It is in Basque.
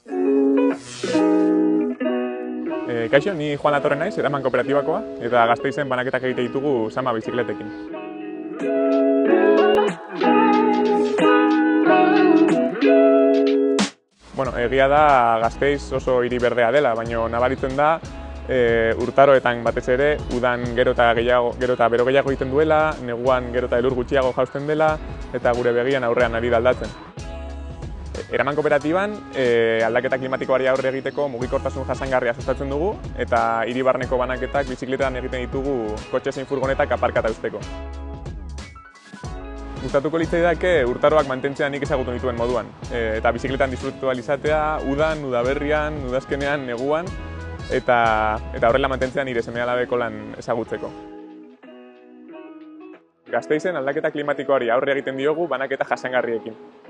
Kaixo, ni Juan Latorre naiz, Eraman Kooperatibakoa, eta Gasteizen banaketak egite ditugu Sama bizikletekin. Bueno, egia da Gasteiz oso hiri berdea dela, baina nabaritzen da urtaroetan batez ere udan gero eta bero gehiago egiten duela, neguan gero eta elur gutxiago jausten dela eta gure begian aurrean ari da aldatzen. Eraman Kooperatiban aldaketa klimatikoari aurre egiteko mugikortasun jasangarria sustatzen dugu eta hiri barneko banaketak bizikletan egiten ditugu kotxe zein furgonetak aparkata uzteko. Gustatuko litzaidake urtaroak mantentzea nik ezagutu nituen moduan eta bizikletan disfrutatu ahal izatea udan, udaberrian, udazkenean, neguan eta horrela mantentzea nire seme-alabeko lan ezagutzeko. Gasteizen aldaketa klimatikoari aurre egiten diogu banaketa jasangarriekin.